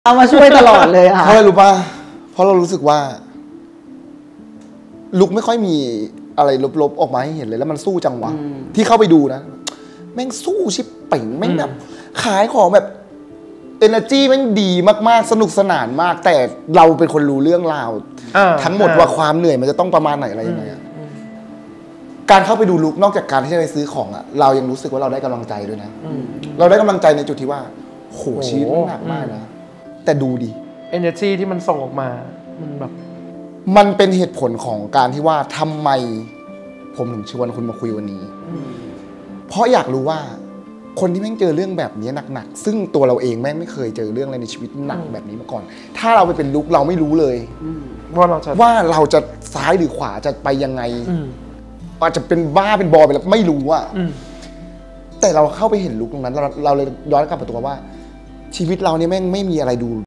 เอามาช่วยตลอดเลยค่ะเพราะอะไรรู้ป่ะเพราะเรารู้สึกว่าลุกไม่ค่อยมีอะไรลบๆออกมาให้เห็นเลยแล้วมันสู้จังหวะที่เข้าไปดูนะแม่งสู้ชิบเป่งแม่งแบบขายของแบบenergy แม่งดีมากๆสนุกสนานมากแต่เราเป็นคนรู้เรื่องราวทั้งหมดว่าความเหนื่อยมันจะต้องประมาณไหนอะไรยังไงการเข้าไปดูลุกนอกจากการที่จะไปซื้อของอ่ะเรายังรู้สึกว่าเราได้กำลังใจด้วยนะเราได้กำลังใจในจุดที่ว่าโหชีวิตมันหนักมากนะแต่ดูดิ energy ที่มันส่งออกมามันแบบมันเป็นเหตุผลของการที่ว่าทำไมผมถึงชวนคุณมาคุยวันนี้เพราะอยากรู้ว่าคนที่แม่งเจอเรื่องแบบนี้หนักๆซึ่งตัวเราเองแม่งไม่เคยเจอเรื่องอะไรในชีวิตหนักแบบนี้มาก่อนถ้าเราไปเป็นลุกเราไม่รู้เลยว่าเราจะซ้ายหรือขวาจะไปยังไงอาจจะเป็นบ้าเป็นบอไปแล้วไม่รู้อะแต่เราเข้าไปเห็นลุกตรงนั้นเราเลยย้อนกลับมาตัวว่าชีวิตเราเนี่ยแม่งไม่มีอะไรดู